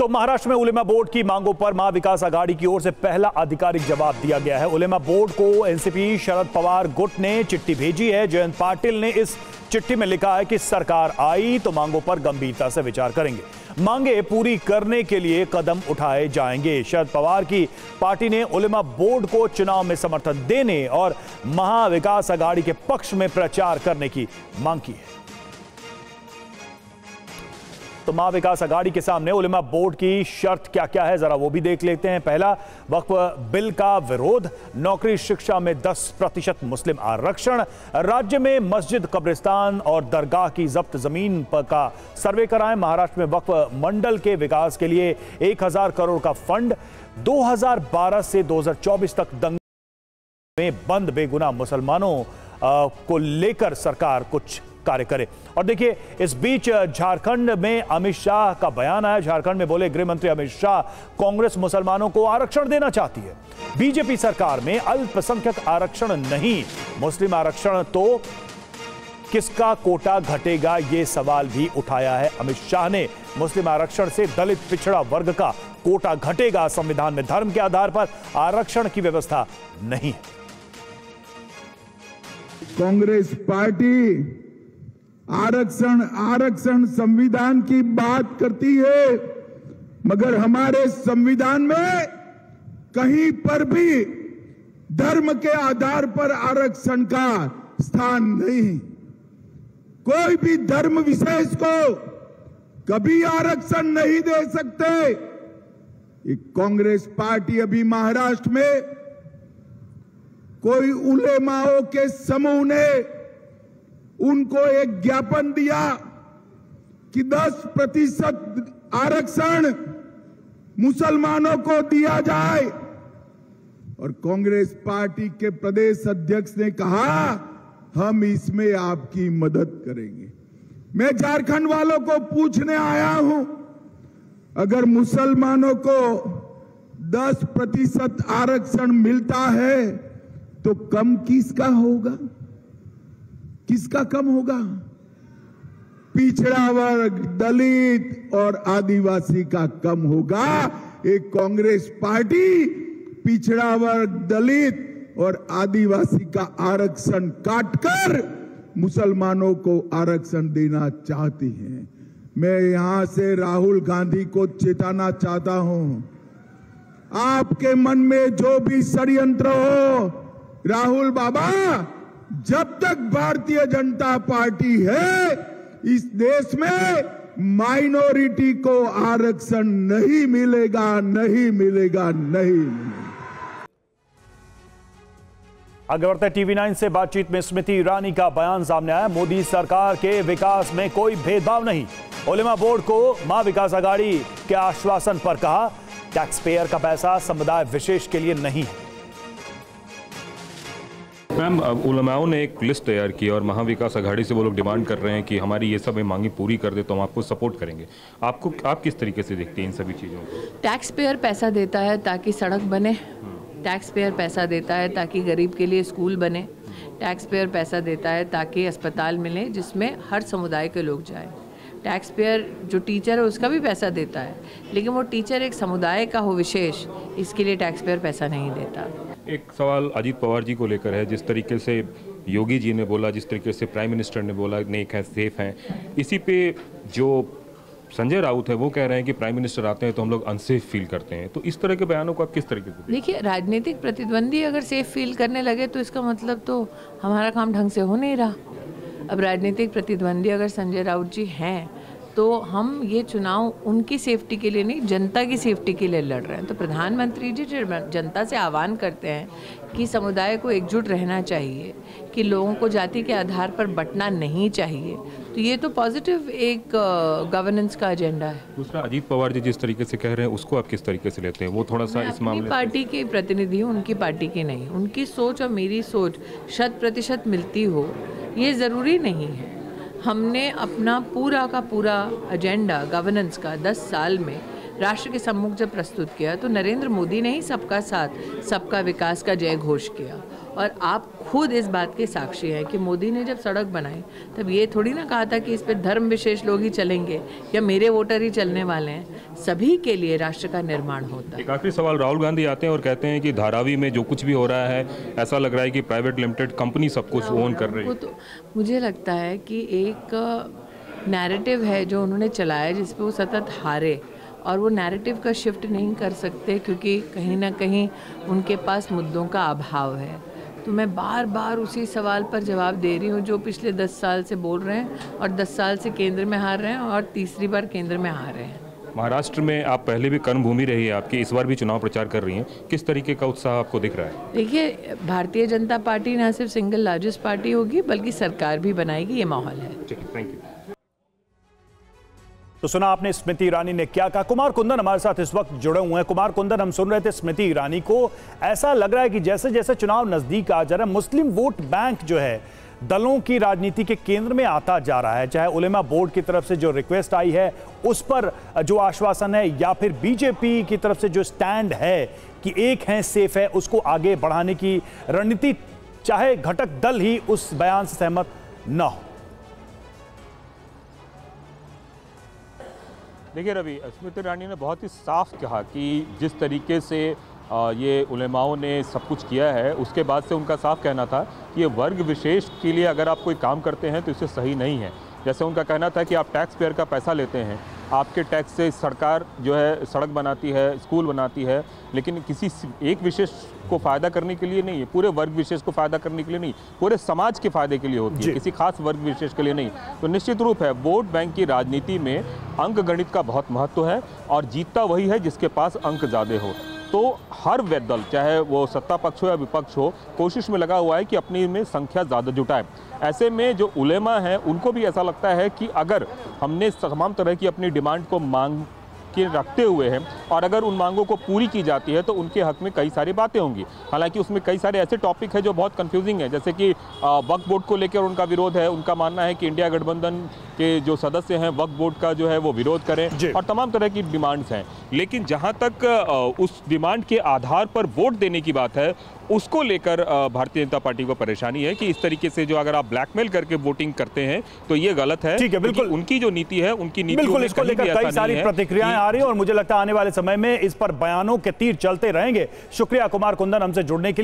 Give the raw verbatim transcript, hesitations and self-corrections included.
तो महाराष्ट्र में उलेमा बोर्ड की मांगों पर महाविकास आघाड़ी की ओर से पहला आधिकारिक जवाब दिया गया है। उलेमा बोर्ड को एनसीपी शरद पवार गुट ने चिट्ठी भेजी है। जयंत पाटिल ने इस चिट्ठी में लिखा है कि सरकार आई तो मांगों पर गंभीरता से विचार करेंगे, मांगे पूरी करने के लिए कदम उठाए जाएंगे। शरद पवार की पार्टी ने उलेमा बोर्ड को चुनाव में समर्थन देने और महाविकास आघाड़ी के पक्ष में प्रचार करने की मांग की है। तो महाविकास आघाड़ी के सामने उलेमा बोर्ड की शर्त क्या क्या है, जरा वो भी देख लेते हैं। पहला, वक्फ बिल का विरोध, नौकरी शिक्षा में दस प्रतिशत मुस्लिम आरक्षण, राज्य में मस्जिद, कब्रिस्तान और दरगाह की जब्त जमीन पर का सर्वे कराएं, महाराष्ट्र में वक्फ मंडल के विकास के लिए एक हजार करोड़ का फंड, दो हजार बारह से दो हजार चौबीस तक दंगे में बंद बेगुनाह मुसलमानों को लेकर सरकार कुछ कार्य करे। और देखिए, इस बीच झारखंड में अमित शाह का बयान आया। झारखंड में बोले गृह मंत्री अमित शाह, कांग्रेस मुसलमानों को आरक्षण देना चाहती है, बीजेपी सरकार में अल्पसंख्यक आरक्षण नहीं, मुस्लिम आरक्षण तो किसका कोटा घटेगा, ये सवाल भी उठाया है अमित शाह ने। मुस्लिम आरक्षण से दलित पिछड़ा वर्ग का कोटा घटेगा, संविधान में धर्म के आधार पर आरक्षण की व्यवस्था नहीं है। कांग्रेस पार्टी आरक्षण आरक्षण संविधान की बात करती है, मगर हमारे संविधान में कहीं पर भी धर्म के आधार पर आरक्षण का स्थान नहीं। कोई भी धर्म विशेष को कभी आरक्षण नहीं दे सकते। ये कांग्रेस पार्टी अभी महाराष्ट्र में कोई उलेमाओं के समूह ने उनको एक ज्ञापन दिया कि दस प्रतिशत आरक्षण मुसलमानों को दिया जाए, और कांग्रेस पार्टी के प्रदेश अध्यक्ष ने कहा हम इसमें आपकी मदद करेंगे। मैं झारखंड वालों को पूछने आया हूं, अगर मुसलमानों को दस प्रतिशत आरक्षण मिलता है तो कम किसका होगा, किसका कम होगा? पिछड़ा वर्ग, दलित और आदिवासी का कम होगा। एक कांग्रेस पार्टी पिछड़ा वर्ग, दलित और आदिवासी का आरक्षण काटकर मुसलमानों को आरक्षण देना चाहती है। मैं यहां से राहुल गांधी को चेताना चाहता हूं, आपके मन में जो भी षड्यंत्र हो, राहुल बाबा, जब तक भारतीय जनता पार्टी है इस देश में माइनॉरिटी को आरक्षण नहीं मिलेगा, नहीं मिलेगा, नहीं मिलेगा। आगे बढ़ते टीवी नाइन से बातचीत में स्मृति ईरानी का बयान सामने आया। मोदी सरकार के विकास में कोई भेदभाव नहीं, उलेमा बोर्ड को महाविकास आघाड़ी के आश्वासन पर कहा टैक्स पेयर का पैसा समुदाय विशेष के लिए नहीं है। मैम, उलमाओं ने एक लिस्ट तैयार की और महाविकास आघाड़ी से वो लोग डिमांड कर रहे हैं कि हमारी ये सब मांगी पूरी कर दे तो हम आपको सपोर्ट करेंगे। आपको आप किस तरीके से देखते हैं इन सभी चीज़ों को? टैक्स पेयर पैसा देता है ताकि सड़क बने, टैक्स पेयर पैसा देता है ताकि गरीब के लिए स्कूल बने, टैक्स पेयर पैसा देता है ताकि अस्पताल मिले जिसमें हर समुदाय के लोग जाएं। टैक्स पेयर जो टीचर है उसका भी पैसा देता है, लेकिन वो टीचर एक समुदाय का हो विशेष, इसके लिए टैक्स पेयर पैसा नहीं देता। एक सवाल अजीत पवार जी को लेकर है, जिस तरीके से योगी जी ने बोला, जिस तरीके से प्राइम मिनिस्टर ने बोला नेक है, सेफ हैं, इसी पे जो संजय राउत है वो कह रहे हैं कि प्राइम मिनिस्टर आते हैं तो हम लोग अनसेफ फील करते हैं। तो इस तरह के बयानों को आप किस तरीके से? देखिए, राजनीतिक प्रतिद्वंदी अगर सेफ फील करने लगे तो इसका मतलब तो हमारा काम ढंग से हो नहीं रहा। अब राजनीतिक प्रतिद्वंदी अगर संजय राउत जी हैं तो हम ये चुनाव उनकी सेफ्टी के लिए नहीं, जनता की सेफ्टी के लिए लड़ रहे हैं। तो प्रधानमंत्री जी जनता से आह्वान करते हैं कि समुदाय को एकजुट रहना चाहिए, कि लोगों को जाति के आधार पर बंटना नहीं चाहिए। तो ये तो पॉजिटिव एक गवर्नेंस का एजेंडा है। दूसरा, अजीत पवार जी जिस तरीके से कह रहे हैं उसको आप किस तरीके से लेते हैं? वो थोड़ा सा इस मामले, पार्टी के प्रतिनिधि हूँ, उनकी पार्टी की नहीं। उनकी सोच और मेरी सोच शत प्रतिशत मिलती हो ये ज़रूरी नहीं है। हमने अपना पूरा का पूरा एजेंडा गवर्नेंस का दस साल में राष्ट्र के सम्मुख जब प्रस्तुत किया तो नरेंद्र मोदी ने ही सबका साथ सबका विकास का जय घोष किया, और आप खुद इस बात के साक्षी हैं कि मोदी ने जब सड़क बनाई तब ये थोड़ी ना कहा था कि इस पर धर्म विशेष लोग ही चलेंगे या मेरे वोटर ही चलने वाले हैं। सभी के लिए राष्ट्र का निर्माण होता है। एक आखिरी सवाल, राहुल गांधी आते हैं और कहते हैं कि धारावी में जो कुछ भी हो रहा है ऐसा लग रहा है कि प्राइवेट लिमिटेड कंपनी सब कुछ ओन कर रही है। तो मुझे लगता है कि एक नैरेटिव है जो उन्होंने चलाया जिस पे वो सतत हारे, और वो नैरेटिव का शिफ्ट नहीं कर सकते क्योंकि कहीं ना कहीं उनके पास मुद्दों का अभाव है। तो मैं बार बार उसी सवाल पर जवाब दे रही हूँ जो पिछले दस साल से बोल रहे हैं, और दस साल से केंद्र में हार रहे हैं और तीसरी बार केंद्र में हार रहे हैं। महाराष्ट्र में आप पहले भी कर्मभूमि रही है आपकी, इस बार भी चुनाव प्रचार कर रही हैं, किस तरीके का उत्साह आपको दिख रहा है? देखिए, भारतीय जनता पार्टी ना सिर्फ सिंगल लार्जेस्ट पार्टी होगी बल्कि सरकार भी बनाएगी, ये माहौल है। Thank you. तो सुना आपने स्मृति ईरानी ने क्या कहा। कुमार कुंदन हमारे साथ इस वक्त जुड़े हुए हैं। कुमार कुंदन, हम सुन रहे थे स्मृति ईरानी को, ऐसा लग रहा है कि जैसे जैसे चुनाव नजदीक आ जा रहा है मुस्लिम वोट बैंक जो है दलों की राजनीति के केंद्र में आता जा रहा है। चाहे उलेमा बोर्ड की तरफ से जो रिक्वेस्ट आई है उस पर जो आश्वासन है, या फिर बीजेपी की तरफ से जो स्टैंड है कि एक है सेफ है, उसको आगे बढ़ाने की रणनीति, चाहे घटक दल ही उस बयान से सहमत न हो। देखिए रवि, स्मृति ईरानी ने बहुत ही साफ कहा कि जिस तरीके से ये उलेमाओं ने सब कुछ किया है, उसके बाद से उनका साफ कहना था कि ये वर्ग विशेष के लिए अगर आप कोई काम करते हैं तो इससे सही नहीं है। जैसे उनका कहना था कि आप टैक्स पेयर का पैसा लेते हैं, आपके टैक्स से सरकार जो है सड़क बनाती है, स्कूल बनाती है, लेकिन किसी एक विशेष को फ़ायदा करने के लिए नहीं है, पूरे वर्ग विशेष को फ़ायदा करने के लिए नहीं, पूरे समाज के फ़ायदे के लिए होती है, किसी खास वर्ग विशेष के लिए नहीं। तो निश्चित रूप है वोट बैंक की राजनीति में अंक गणित का बहुत महत्व है, और जीतता वही है जिसके पास अंक ज़्यादा हो। तो हर वैध दल, चाहे वो सत्ता पक्ष हो या विपक्ष हो, कोशिश में लगा हुआ है कि अपनी में संख्या ज़्यादा जुटाए। ऐसे में जो उलेमा हैं उनको भी ऐसा लगता है कि अगर हमने तमाम तरह की अपनी डिमांड को मांग के रखते हुए हैं और अगर उन मांगों को पूरी की जाती है तो उनके हक में कई सारी बातें होंगी। हालांकि उसमें कई सारे ऐसे टॉपिक हैं जो बहुत कंफ्यूजिंग है, जैसे कि वक्फ बोर्ड को लेकर उनका विरोध है। उनका मानना है कि इंडिया गठबंधन के जो सदस्य हैं वक्फ बोर्ड का जो है वो विरोध करें, और तमाम तरह की डिमांड्स हैं। लेकिन जहां तक उस डिमांड के आधार पर वोट देने की बात है, उसको लेकर भारतीय जनता पार्टी को परेशानी है कि इस तरीके से जो अगर आप ब्लैकमेल करके वोटिंग करते हैं तो ये गलत है। ठीक है, बिल्कुल उनकी जो नीति है, उनकी नीति बिल्कुल इसको लेकर कई सारी प्रतिक्रियाएं आ रही है, और मुझे लगता है आने वाले समय में इस पर बयानों के तीर चलते रहेंगे। शुक्रिया कुमार कुंदन हमसे जुड़ने के लिए।